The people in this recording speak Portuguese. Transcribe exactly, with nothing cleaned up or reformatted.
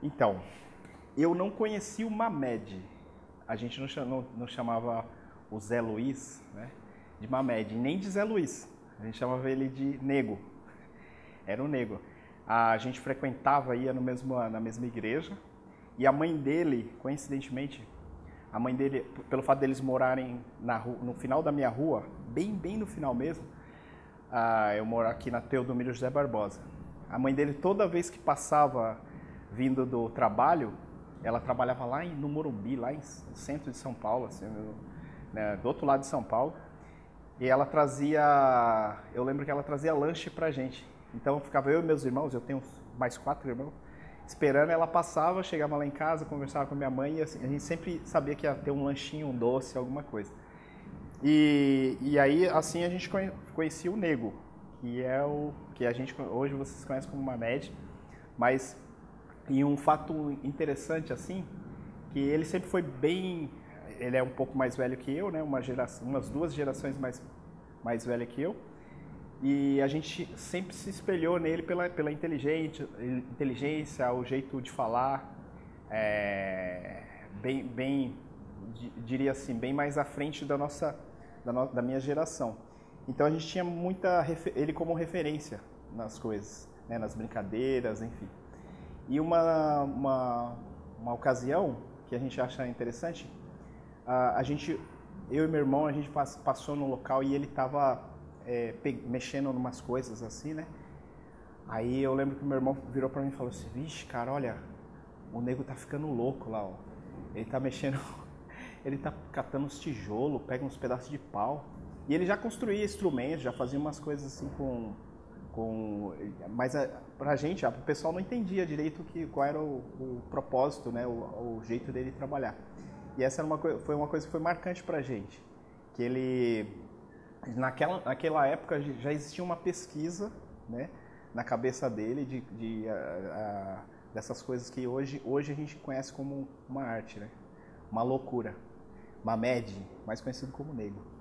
Então, eu não conhecia o Mamed. A gente não, cha- não- não chamava o Zé Luiz, né, de Mamed, nem de Zé Luiz. A gente chamava ele de Nego. Era o Nego. A gente frequentava, ia no mesmo, na mesma igreja. E a mãe dele, coincidentemente, a mãe dele, pelo fato deles morarem na ru- no final da minha rua, bem, bem no final mesmo, ah, eu moro aqui na Teodomiro José Barbosa. A mãe dele, toda vez que passava vindo do trabalho, ela trabalhava lá em, no Morumbi, lá em, no centro de São Paulo, assim, no- né, do outro lado de São Paulo. E ela trazia, eu lembro que ela trazia lanche pra gente. Então ficava eu e meus irmãos, eu tenho mais quatro irmãos, esperando. Ela passava, chegava lá em casa, conversava com a minha mãe e assim, a gente sempre sabia que ia ter um lanchinho, um doce, alguma coisa. E, e aí, assim, a gente conhe- conhecia o Nego, que é o que a gente hoje vocês conhecem como Mamed, mas e um fato interessante assim, que ele sempre foi bem, ele é um pouco mais velho que eu, né, uma geração, umas duas gerações mais mais velha que eu, e a gente sempre se espelhou nele pela pela inteligência, inteligência, o jeito de falar, é, bem bem di- diria assim, bem mais à frente da nossa da, no- da minha geração. Então a gente tinha muita refe- ele como referência nas coisas, né, nas brincadeiras, enfim. E uma, uma, uma ocasião que a gente acha interessante, a, a gente, eu e meu irmão, a gente pass- passou no local e ele estava mexendo em umas coisas assim, né? Aí eu lembro que meu irmão virou pra mim e falou assim, vixe, cara, olha, o nego tá ficando louco lá, ó. Ele tá mexendo, ele tá catando uns tijolos, pega uns pedaços de pau. E ele já construía instrumentos, já fazia umas coisas assim com... com mas a, pra gente, a, o pessoal não entendia direito que, qual era o, o propósito, né? O, o jeito dele trabalhar. E essa era uma, coi- foi uma coisa que foi marcante pra gente. Que ele... Naquela, naquela época já existia uma pesquisa, né, na cabeça dele de, de, a- a- dessas coisas que hoje, hoje a gente conhece como uma arte, né? Uma loucura. Mamed, mais conhecido como Negro.